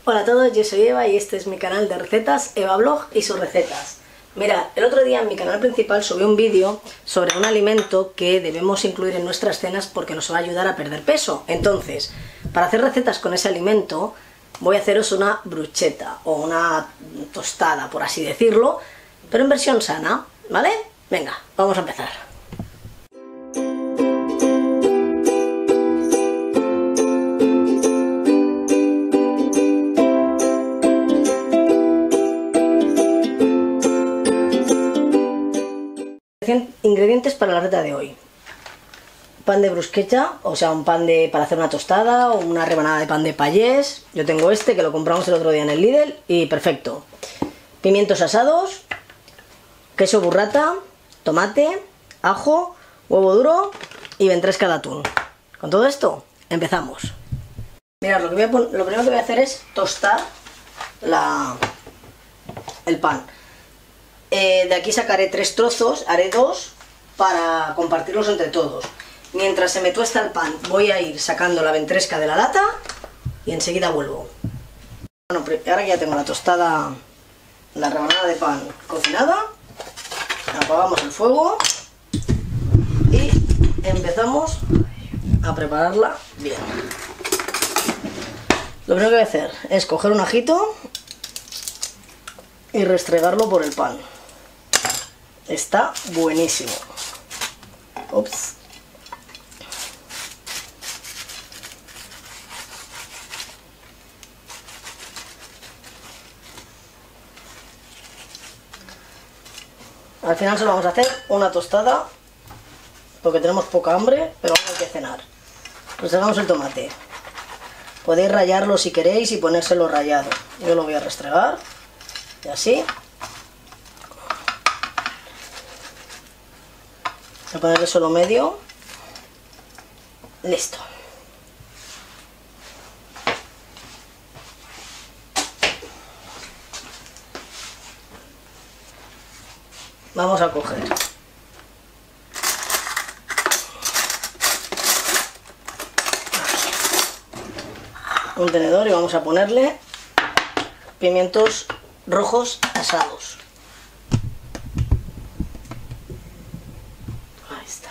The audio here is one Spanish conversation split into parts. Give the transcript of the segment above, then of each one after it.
Hola a todos, yo soy Eva y este es mi canal de recetas, Eva Blog y sus recetas. Mira, el otro día en mi canal principal subí un vídeo sobre un alimento que debemos incluir en nuestras cenas porque nos va a ayudar a perder peso. Entonces, para hacer recetas con ese alimento voy a haceros una bruschetta o una tostada, por así decirlo, pero en versión sana, ¿vale? Venga, vamos a empezar. Ingredientes para la receta de hoy: pan de bruschetta, o sea, un pan para hacer una tostada, o una rebanada de pan de payés. Yo tengo este que lo compramos el otro día en el Lidl y perfecto. Pimientos asados, queso burrata, tomate, ajo, huevo duro y ventresca de atún. Con todo esto empezamos. Mirad, lo primero que voy a hacer es tostar el pan. De aquí sacaré 3 trozos, haré 2 para compartirlos entre todos. Mientras se me tuesta el pan voy a ir sacando la ventresca de la lata y enseguida vuelvo. Bueno, ahora que ya tengo la tostada, la rebanada de pan cocinada, apagamos el fuego y empezamos a prepararla bien. Lo primero que voy a hacer es coger un ajito y restregarlo por el pan. Está buenísimo. Ups. Al final solo vamos a hacer una tostada porque tenemos poca hambre, pero hay que cenar. Restregamos el tomate. Podéis rallarlo si queréis y ponérselo rallado. Yo lo voy a restregar y así. Voy a ponerle solo medio. Listo. Vamos a coger un tenedor y vamos a ponerle pimientos rojos asados. Ahí está.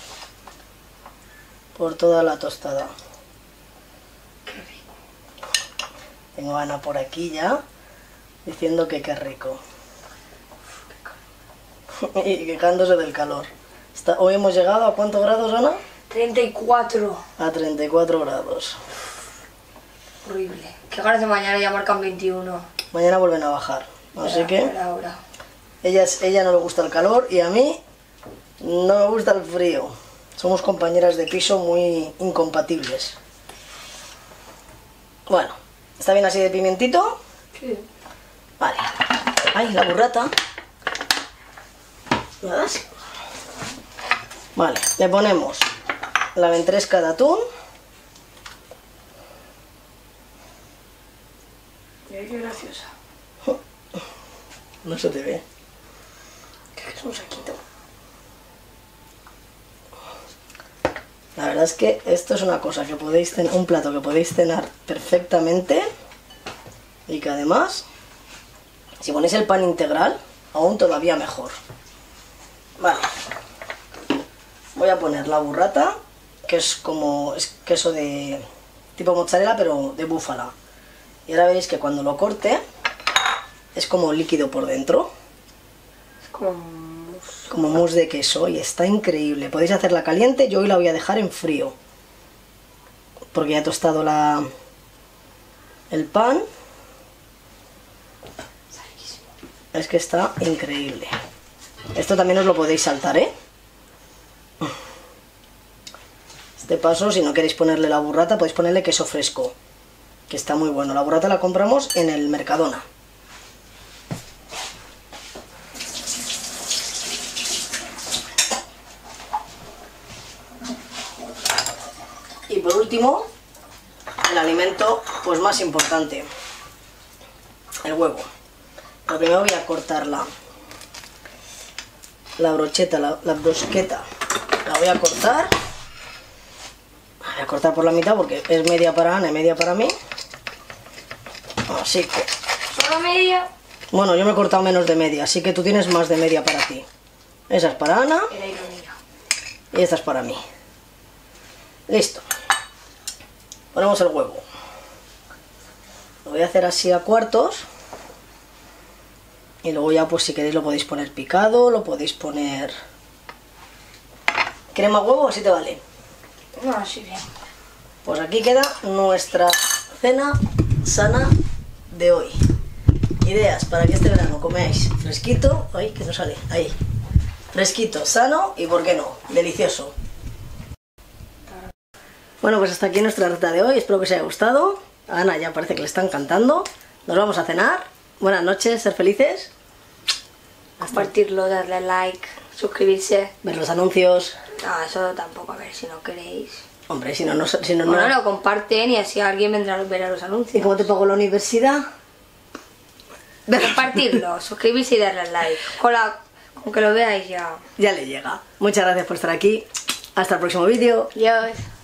Por toda la tostada. Qué rico. Tengo a Ana por aquí ya diciendo que qué rico. Y quejándose del calor. Hoy hemos llegado a ¿cuántos grados, Ana? 34. A 34 grados. Horrible. Que ganas de mañana ya marcan 21. Mañana vuelven a bajar. Así que Ahora. Ella no le gusta el calor y a mí no me gusta el frío. Somos compañeras de piso muy incompatibles. Bueno, ¿está bien así de pimientito? Sí. Vale. Ay, la burrata. ¿Me das? Vale, le ponemos la ventresca de atún. Mira qué graciosa. No se te ve. Creo que es un saquito. La verdad es que esto es una cosa que podéis tener, un plato que podéis cenar perfectamente y que además, si ponéis el pan integral, aún todavía mejor. Vale, voy a poner la burrata, que es queso de tipo mozzarella, pero de búfala. Y ahora veréis que cuando lo corte, es como líquido por dentro. Es como mousse. Como mousse de queso y está increíble. Podéis hacerla caliente, yo hoy la voy a dejar en frío. Porque ya he tostado el pan. Es que está increíble. Esto también os lo podéis saltar, ¿eh? Este paso, si no queréis ponerle la burrata, podéis ponerle queso fresco, que está muy bueno. La burrata la compramos en el Mercadona. Y por último, el alimento pues más importante, el huevo. Lo primero voy a cortar la brocheta, la brusqueta. La voy a cortar. La voy a cortar por la mitad porque es media para Ana y media para mí. Así que... ¿Solo media? Bueno, yo me he cortado menos de media, así que tú tienes más de media para ti. Esa es para Ana Era ironía. y esta es para mí. Listo. Ponemos el huevo. Lo voy a hacer así a cuartos. Y luego ya, pues si queréis lo podéis poner picado, lo podéis poner... ¿Crema huevo? Así te vale. No, así bien. Pues aquí queda nuestra cena sana de hoy. Ideas para que este verano comáis fresquito. Ay, que no sale. Ahí. Fresquito, sano y, ¿por qué no?, delicioso. Bueno, pues hasta aquí nuestra receta de hoy. Espero que os haya gustado. A Ana ya parece que le está encantando. Nos vamos a cenar. Buenas noches, ser felices. Compartirlo, darle like, suscribirse. Ver los anuncios. No, eso tampoco, a ver, si no queréis. Hombre, si no, no... Bueno, lo comparten y así alguien vendrá a ver a los ¿Y anuncios. cómo te pago la universidad? Compartirlo, suscribirse y darle like. Con que lo veáis ya. Ya le llega. Muchas gracias por estar aquí. Hasta el próximo vídeo. Adiós.